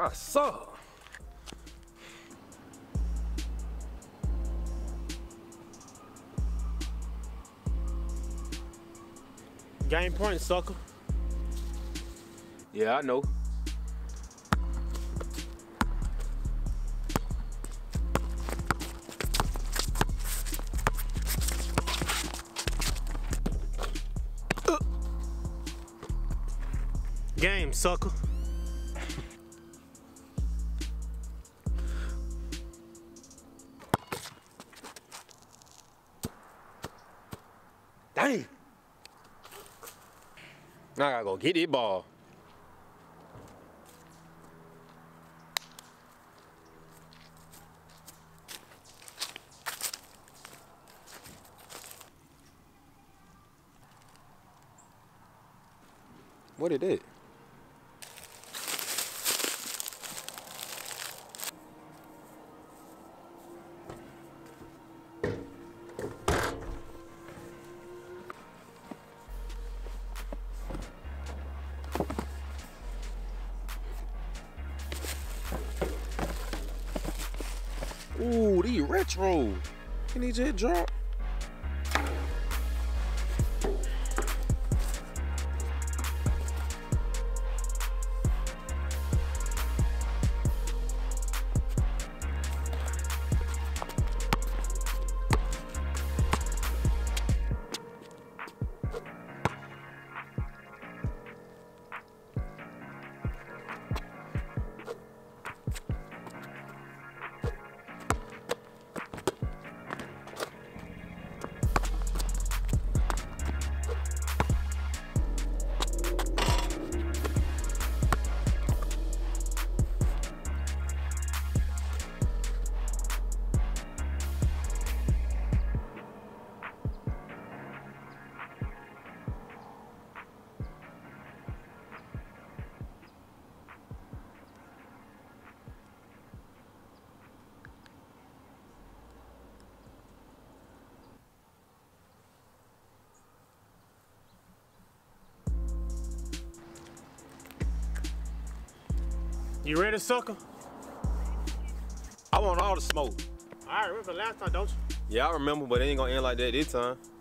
saw. Game point, sucker. Yeah, I know. Game, sucker. Dang. Now I gotta go get this ball. What is it? Ooh, these retro. Can he just drop? You ready, sucker? I want all the smoke. All right, remember last time, don't you? Yeah, I remember, but it ain't gonna end like that this time.